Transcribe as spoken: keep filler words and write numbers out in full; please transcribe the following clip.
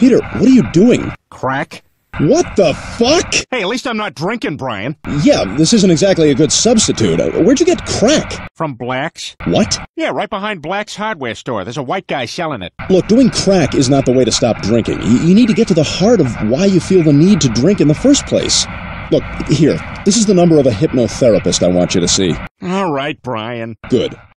Peter, what are you doing? Crack? What the fuck? Hey, at least I'm not drinking, Brian. Yeah, this isn't exactly a good substitute. Uh, Where'd you get crack? From Black's? What? Yeah, right behind Black's hardware store. There's a white guy selling it. Look, doing crack is not the way to stop drinking. You, you need to get to the heart of why you feel the need to drink in the first place. Look, here, this is the number of a hypnotherapist I want you to see. All right, Brian. Good.